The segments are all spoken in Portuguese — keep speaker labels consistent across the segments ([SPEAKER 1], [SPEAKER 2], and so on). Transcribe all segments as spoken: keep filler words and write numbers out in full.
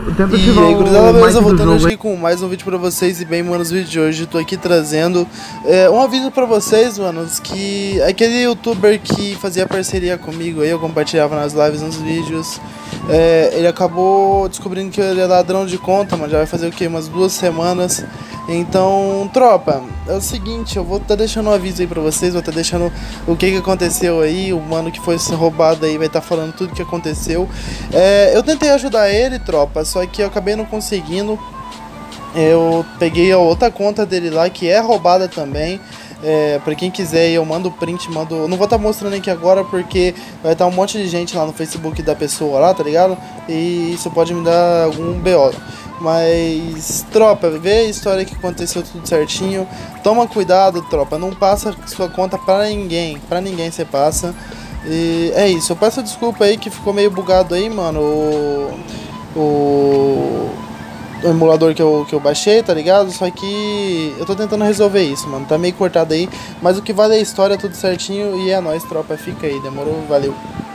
[SPEAKER 1] tenta
[SPEAKER 2] E
[SPEAKER 1] ativar
[SPEAKER 2] aí,
[SPEAKER 1] o
[SPEAKER 2] gurizada,
[SPEAKER 1] mic
[SPEAKER 2] beleza?
[SPEAKER 1] do
[SPEAKER 2] Voltando
[SPEAKER 1] jogo
[SPEAKER 2] aqui com mais um vídeo pra vocês. E bem, mano, os vídeos de hoje tô aqui trazendo é, um aviso pra vocês, manos, que aquele youtuber que fazia parceria comigo aí, eu compartilhava nas lives, nos vídeos, é, ele acabou descobrindo que ele é ladrão de conta, mano, já vai fazer o que? Umas duas semanas. Então, tropa, é o seguinte, eu vou estar tá deixando um aviso aí pra vocês, vou estar tá deixando o que que aconteceu aí, o mano que foi roubado aí vai estar tá falando tudo que aconteceu. É, eu tentei ajudar ele, tropa, só que eu acabei não conseguindo. Eu peguei a outra conta dele lá, que é roubada também. É, pra quem quiser, eu mando o print, mando... Eu não vou estar tá mostrando aqui agora porque vai estar tá um monte de gente lá no Facebook da pessoa lá, tá ligado? E isso pode me dar algum B O. Mas, tropa, vê a história que aconteceu tudo certinho. Toma cuidado, tropa, não passa sua conta pra ninguém. Pra ninguém você passa. E é isso, eu peço desculpa aí que ficou meio bugado aí, mano. O... O... O emulador que eu, que eu baixei, tá ligado? Só que eu tô tentando resolver isso, mano. Tá meio cortado aí. Mas o que vale é a história, tudo certinho. E é nóis, tropa. Fica aí, demorou? Valeu.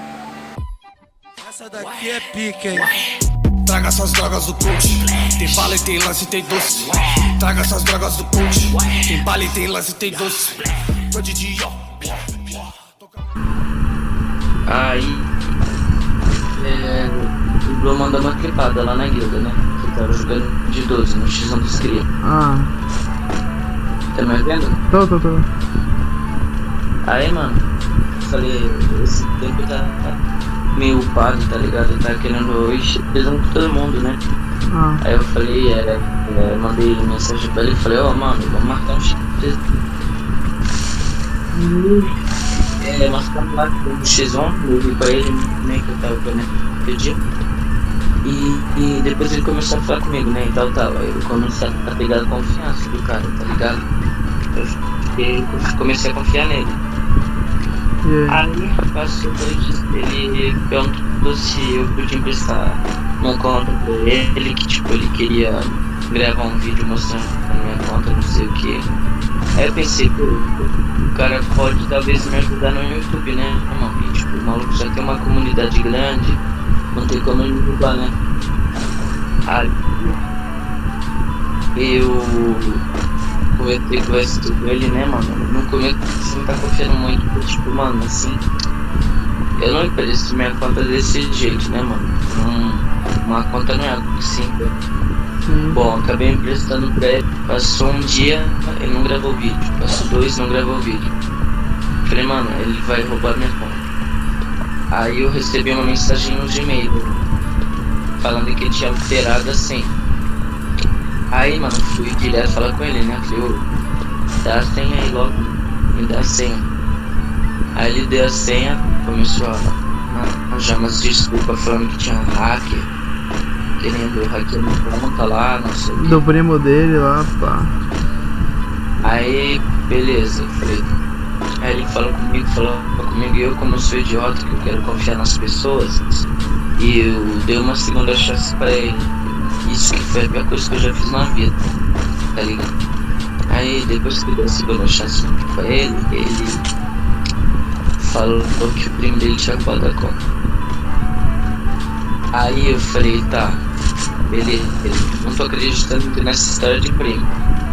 [SPEAKER 3] Essa daqui é pica, hein? Traga essas drogas do coach. Tem bala e tem lance e tem doce. Traga essas drogas do coach. Tem bala e tem lance e tem doce.
[SPEAKER 4] Aí é, o Blue mandou uma clipada lá na guilda, né? Que tava jogando de doze no X um dos cria.
[SPEAKER 1] Ah.
[SPEAKER 4] Tá me vendo?
[SPEAKER 1] Tô, tô, tô.
[SPEAKER 4] Aí, mano, falei, esse tempo tá, tá meio upado, tá ligado? Tá querendo hoje, pesando com todo mundo, né?
[SPEAKER 1] Ah.
[SPEAKER 4] Aí eu falei, é, é, mandei mensagem pra ele e falei, ó, oh, mano, vamos marcar um X. É, marcamos lá no X um, eu vi pra ele, né, que eu tava querendo pedir. E, e depois ele começou a falar comigo, né, e tal, tal. Aí eu comecei a pegar a confiança do cara, tá ligado? Eu fiquei, comecei a confiar nele.
[SPEAKER 1] Yeah.
[SPEAKER 4] Aí passou dois, ele perguntou se eu podia emprestar uma conta pra ele, que tipo, ele queria gravar um vídeo mostrando a minha conta, não sei o que. Aí eu pensei, pô, o cara pode talvez me ajudar no YouTube, né, mano? E, tipo, o maluco já tem uma comunidade grande, não tem como ele me roubar, né? Aí eu conversei com esse com ele, né, mano? No começo você não tá confiando muito, porque, tipo, mano, assim, eu não empresto minha conta desse jeito, né, mano? Não, uma conta não é algo simples.
[SPEAKER 1] Sim.
[SPEAKER 4] Bom, acabei emprestando pra ele, passou um dia, ele não gravou o vídeo, passou dois, não gravou o vídeo. Falei, mano, ele vai roubar minha conta. Aí eu recebi uma mensagem no Gmail, falando que ele tinha alterado a senha. Aí, mano, fui direto falar com ele, né? Falei, ô, dá a senha aí logo, me dá a senha. Aí ele deu a senha, começou a arranjar umas desculpas falando que tinha um hacker, querendo hackear minha conta lá, não sei o que.
[SPEAKER 1] Do primo dele lá, pá.
[SPEAKER 4] Aí, beleza, eu falei. Aí ele falou comigo, falou comigo, e eu, como eu sou idiota, que eu quero confiar nas pessoas, e eu dei uma segunda chance pra ele. Isso que foi a pior coisa que eu já fiz na vida, tá ligado? Aí depois que eu dei a segunda chance pra ele, ele falou que o primo dele tinha roubado a conta. Aí eu falei, tá, beleza, não tô acreditando nessa história de primo.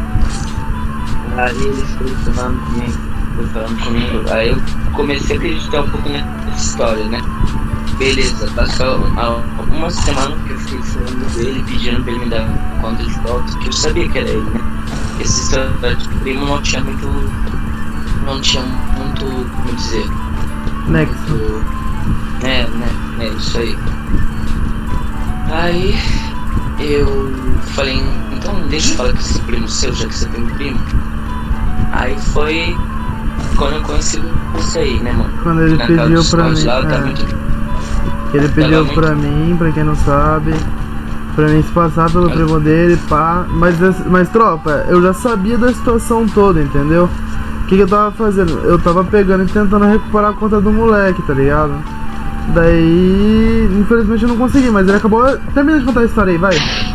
[SPEAKER 4] Aí ele foi falando comigo, foi falando comigo, aí eu comecei a acreditar um pouco nessa história, né? Beleza, passou uma semana que eu fiquei falando dele, pedindo pra ele me dar conta de volta, que eu sabia que era ele, né? Esse história de primo não tinha muito, não tinha muito, como dizer,
[SPEAKER 1] Nexo.
[SPEAKER 4] muito, é, né, é isso aí. Aí eu falei, então deixa eu falar com esse primo seu, já que você tem um primo. Aí foi quando eu conheci você aí, né, mano?
[SPEAKER 1] Quando ele
[SPEAKER 4] Na
[SPEAKER 1] pediu pra mim,
[SPEAKER 4] lá, tá
[SPEAKER 1] é.
[SPEAKER 4] muito...
[SPEAKER 1] Ele pediu
[SPEAKER 4] Tava
[SPEAKER 1] pra
[SPEAKER 4] muito...
[SPEAKER 1] mim, pra quem não sabe, pra mim se passar pelo primo dele, pá. Mas, mas tropa, eu já sabia da situação toda, entendeu? O que, que eu tava fazendo? Eu tava pegando e tentando recuperar a conta do moleque, tá ligado? Daí, infelizmente eu não consegui, mas ele acabou... Termina de contar a história aí, vai.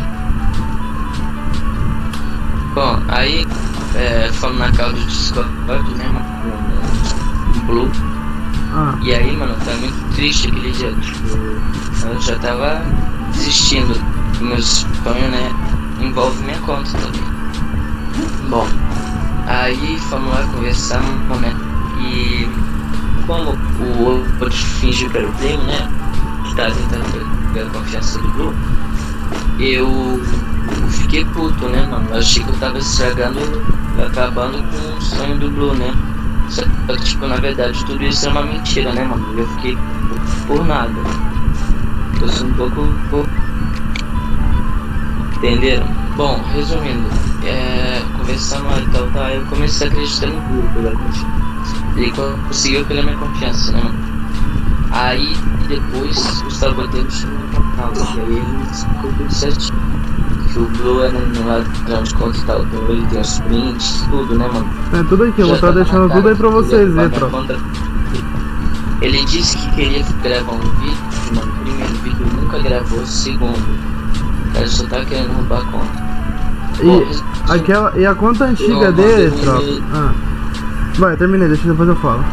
[SPEAKER 4] Bom, aí, é, falando na causa do Discord, né, mano? No Blue.
[SPEAKER 1] Ah.
[SPEAKER 4] E aí, mano, tá muito triste aquele dia, tipo, eu já tava desistindo meus sonhos, né, envolve minha conta também. Bom, aí fomos lá conversar, né, e como o outro fingiu que era o primo, né, que tava tentando pegar a confiança do Blue, eu fiquei puto, né, mano, eu achei que eu tava estragando, acabando com o sonho do Blue, né. Só que, tipo, na verdade, tudo isso é uma mentira, né, mano? Eu fiquei por nada. Eu sou um pouco... pouco... Entenderam? Bom, resumindo, é... conversando lá e tal, tá, eu comecei a acreditar no Blue pela confiança. Ele conseguiu pela minha confiança, né, mano? Aí, depois, os saboteiros chamam no canal, e aí ele ficou tudo certinho. Que o Blue era no ladrão de conta e tal, então ele tem os prints, tudo, né, mano?
[SPEAKER 1] É tudo aqui, eu vou estar deixando tudo aí pra vocês ver, tropa.
[SPEAKER 4] Ele disse que queria gravar um vídeo, mano. O primeiro vídeo nunca gravou, o segundo. O cara só tá querendo roubar a conta.
[SPEAKER 1] E,
[SPEAKER 4] Bom,
[SPEAKER 1] aquela, e a conta antiga
[SPEAKER 4] não,
[SPEAKER 1] dele,
[SPEAKER 4] não,
[SPEAKER 1] tropa.
[SPEAKER 4] ele...
[SPEAKER 1] Ah. Vai, terminei, deixa depois eu falo.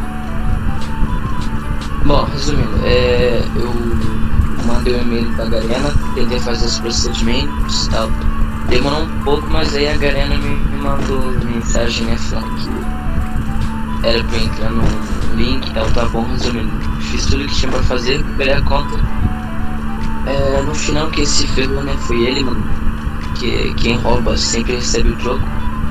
[SPEAKER 4] Bom, resumindo, é, eu mandei um e-mail pra Garena, tentei fazer os procedimentos e tal. Demorou um pouco, mas aí a Garena me, me mandou mensagem, né, falando que era pra eu entrar no link e tal, tá bom, resumindo. Fiz tudo que tinha pra fazer, recuperei a conta. É, no final que esse ferrou, né, foi ele, mano. Que quem rouba sempre recebe o troco.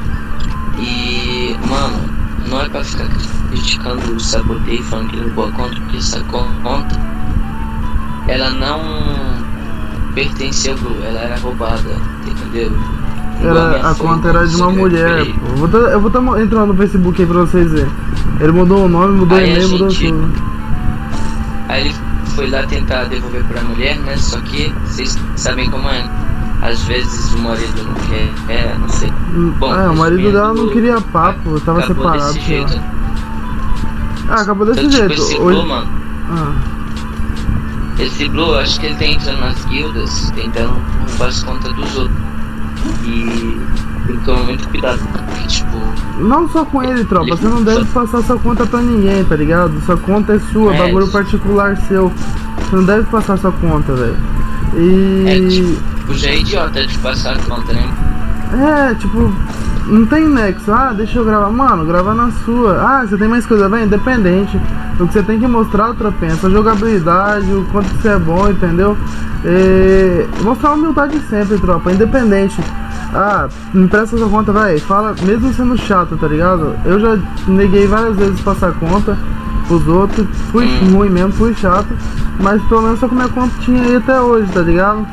[SPEAKER 4] E, mano, não é pra ficar criticando o saboteio falando que ele roubou a conta, porque essa conta, ela não pertencia ao Blue, ela era roubada, entendeu?
[SPEAKER 1] Era, a conta era de uma mulher, pô. Eu vou tá, eu vou tá entrando no Facebook aí pra vocês verem. Ele mudou o nome, mudou o e-mail, mudou tudo.
[SPEAKER 4] Aí ele foi lá tentar devolver pra mulher, né? Só que vocês sabem como é. Às vezes o marido não quer, é, não sei. Bom,
[SPEAKER 1] ah, o marido dela não queria papo, tava separado.
[SPEAKER 4] Desse jeito.
[SPEAKER 1] Ah, acabou desse
[SPEAKER 4] então,
[SPEAKER 1] jeito.
[SPEAKER 4] Tipo, esse
[SPEAKER 1] Hoje...
[SPEAKER 4] Blue, mano. Ah. Esse Blue, acho que ele tá entrando nas guildas, tentando roubar as contas dos outros. E tem que tomar muito cuidado, porque tipo...
[SPEAKER 1] Não só com ele, tropa, ele... você não deve passar sua conta pra ninguém, tá ligado? Sua conta é sua, é, bagulho isso. particular seu. Você não deve passar sua conta, velho. E...
[SPEAKER 4] É, tipo, já é idiota de passar a conta, né?
[SPEAKER 1] É, tipo, não tem nexo. Ah, deixa eu gravar. Mano, grava na sua. Ah, você tem mais coisa, velho, independente. O que você tem que mostrar, outra pensa, a jogabilidade, o quanto que você é bom, entendeu? E... mostrar humildade sempre, tropa, independente. Ah, me empresta sua conta, vai, fala, mesmo sendo chato, tá ligado? Eu já neguei várias vezes passar conta pros outros, fui ruim mesmo, fui chato, mas pelo menos só com minha conta tinha aí até hoje, tá ligado?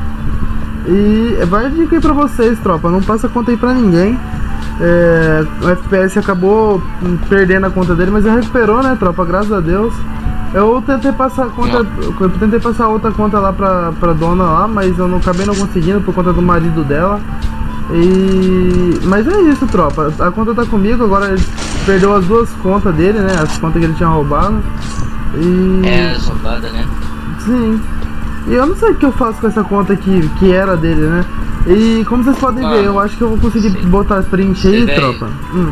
[SPEAKER 1] E vai a dica aí pra vocês, tropa, não passa conta aí pra ninguém. É, o F P S acabou perdendo a conta dele, mas ele recuperou, né, tropa, graças a Deus. Eu tentei passar a conta, eu tentei passar outra conta lá pra, pra dona lá, mas eu não acabei não conseguindo por conta do marido dela. E... mas é isso, tropa, a conta tá comigo, agora ele perdeu as duas contas dele, né, as contas que ele tinha roubado. E...
[SPEAKER 4] é, as roubadas, né?
[SPEAKER 1] Sim. E eu não sei o que eu faço com essa conta aqui, que era dele, né? E como vocês podem ah, ver, eu acho que eu vou conseguir sim. botar as print aí, véio. tropa. Hum.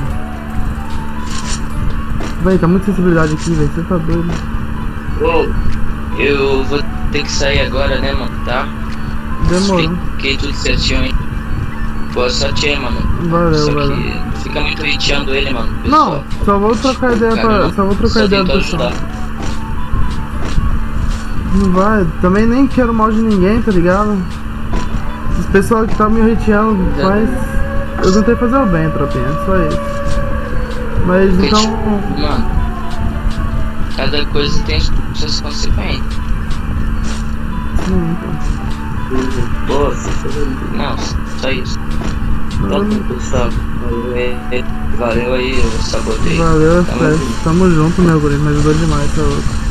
[SPEAKER 1] Véi, tá muita sensibilidade aqui, velho, você tá doido.
[SPEAKER 4] Ô, eu vou ter que sair agora, né, mano, tá?
[SPEAKER 1] Demorou.
[SPEAKER 4] Expliquei tudo certinho, hein? Boa sorte aí, mano.
[SPEAKER 1] Valeu,
[SPEAKER 4] só
[SPEAKER 1] valeu.
[SPEAKER 4] Que fica muito hiteando ele, mano. Pessoal.
[SPEAKER 1] Não, só vou trocar ideia
[SPEAKER 4] cara,
[SPEAKER 1] pra...
[SPEAKER 4] não,
[SPEAKER 1] só vou trocar
[SPEAKER 4] só
[SPEAKER 1] ideia pro pessoal.
[SPEAKER 4] ajudar.
[SPEAKER 1] Não vai, também nem quero mal de ninguém, tá ligado? Esse pessoal que tá me hateando, mas eu tentei fazer o bem, tropinha, só isso. Mas
[SPEAKER 4] porque,
[SPEAKER 1] então...
[SPEAKER 4] tipo, mano, cada coisa tem suas consequências.
[SPEAKER 1] Sim, então.
[SPEAKER 4] Nossa, não, só isso. Então, pessoal, valeu aí, eu sabotei.
[SPEAKER 1] Valeu,
[SPEAKER 4] tamo,
[SPEAKER 1] tamo junto, meu guri, me ajudou demais, tá louco.